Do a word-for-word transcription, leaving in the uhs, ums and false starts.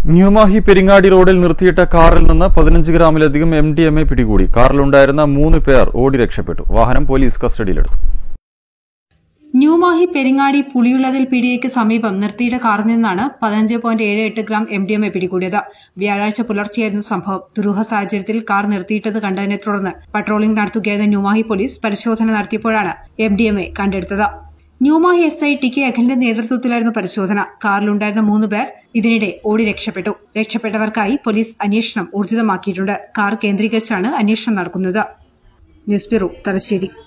ന്യൂമാഹി പെരിങ്ങാടി റോഡിൽ നിർത്തിയിട്ട കാറിൽ നിന്ന് പതിനഞ്ച് ഗ്രാമിലധികം എം ഡി എം എ പിടികൂടി. കാറിലുണ്ടായിരുന്ന മൂന്ന് പേർ ഓടി രക്ഷപ്പെട്ടു. വാഹനം പോലീസ് കസ്റ്റഡിയിലെടുത്തു. ന്യൂമാഹി പെരിങ്ങാടി പുളിയുള്ളതിൽ പീടികയ്ക്ക് സമീപം നിർത്തിയിട്ട കാറിൽ നിന്നാണ് പതിനഞ്ച് പോയിന്റ് ഏഴ് എട്ട് gram M D M A പിടികൂടിയത്. വ്യാഴാഴ്ച പുലർച്ചെയായിരുന്നു സംഭവം. ദുരൂഹ സാഹചര്യത്തിൽ കാർ നിർത്തിയിട്ടത് കണ്ടതിനെ തുടർന്ന് പട്രോളിംഗ് നടത്തുകയായിരുന്ന ന്യൂമാഹി പോലീസ് പരിശോധന നടത്തിയപ്പോഴാണ് എം ഡി എം എ കണ്ടെടുത്തത്. New Mahe S I T K അഖിലിന്റെ നേതൃത്വത്തിലായിരുന്നു പരിശോധന. കാറിലുണ്ടായിരുന്ന മൂന്ന് പേർ ഇതിനിടെ ഓടി രക്ഷപ്പെട്ടു. രക്ഷപ്പെട്ടവർക്കായി പോലീസ് അന്വേഷണം ഊർജിതമാക്കിയിട്ടുണ്ട്. കാർ കേന്ദ്രീകരിച്ചാണ് അന്വേഷണം നടക്കുന്നത്. News bureau, Thalassery.